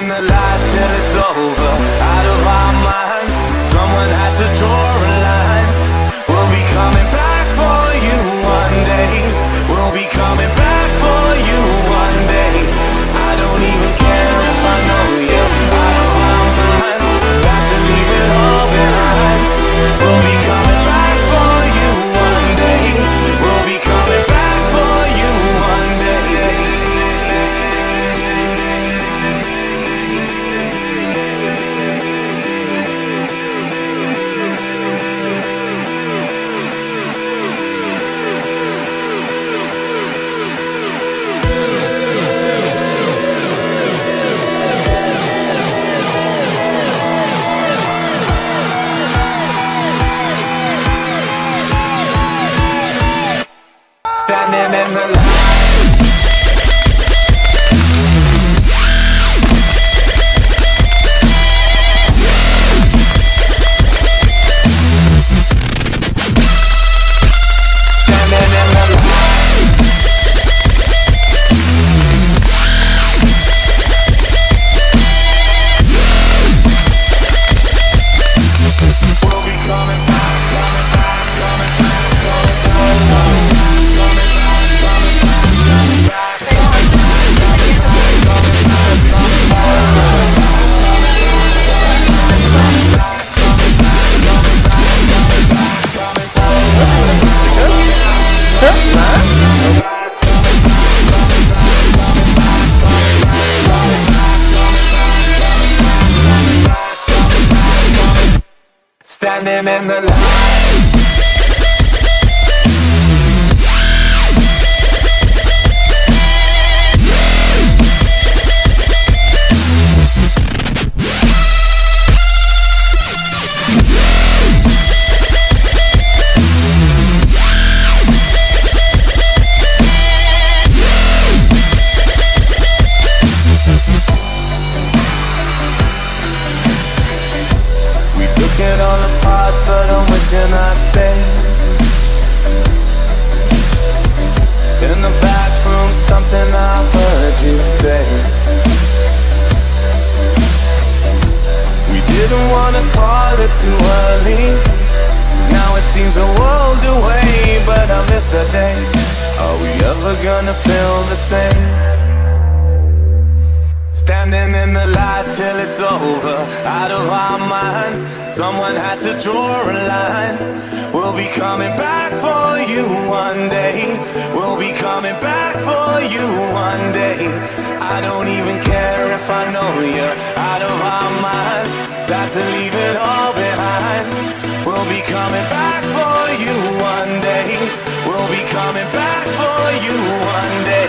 in the light till it's over, out of our minds. Someone had to draw a line. We'll be coming back for you one day. We'll be coming back for you one day. I don't even care if I know you out of our minds. Got to leave it all behind. We'll be coming back for you one day. We'll be coming back for you one day. Standing in the light. Standing in the light. It all apart, but I'm wishing I'd stay. In the back room, something I heard you say. We didn't wanna call it too early. Now it seems a world away, but I miss the day. Are we ever gonna feel the same? Standing in the light till it's over, out of our minds. Someone had to draw a line. We'll be coming back for you one day. We'll be coming back for you one day. I don't even care if I know you out of our minds. Start to leave it all behind. We'll be coming back for you one day. We'll be coming back for you one day.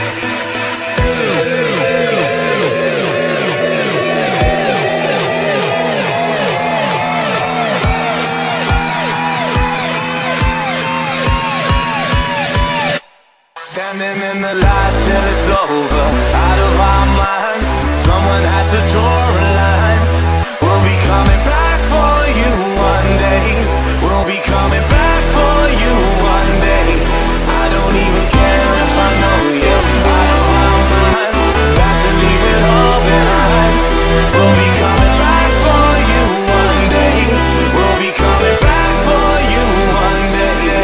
Standing in the light till it's over, out of our minds. Someone had to draw a line. We'll be coming back for you one day. We'll be coming back for you one day. I don't even care if I know you out of our minds. Got to leave it all behind. We'll be coming back for you one day. We'll be coming back for you one day.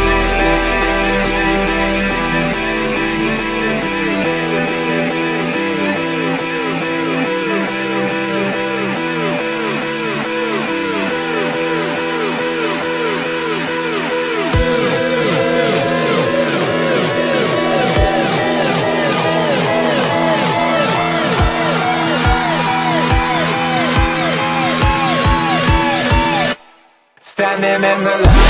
Standing in the light.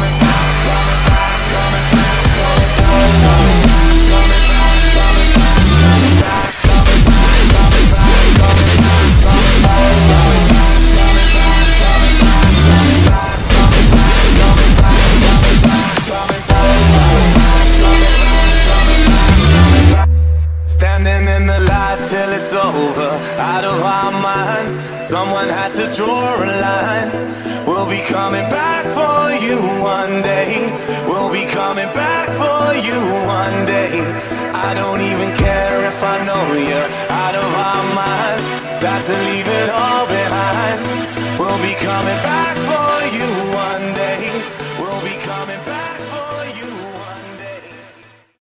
Coming back, coming back, coming back, coming back, coming back. out of our minds. Someone had to draw a line. We'll be coming back for you one day. We'll be coming back for you one day. I don't even care if I know you're out of our minds. Start to leave it all behind. We'll be coming back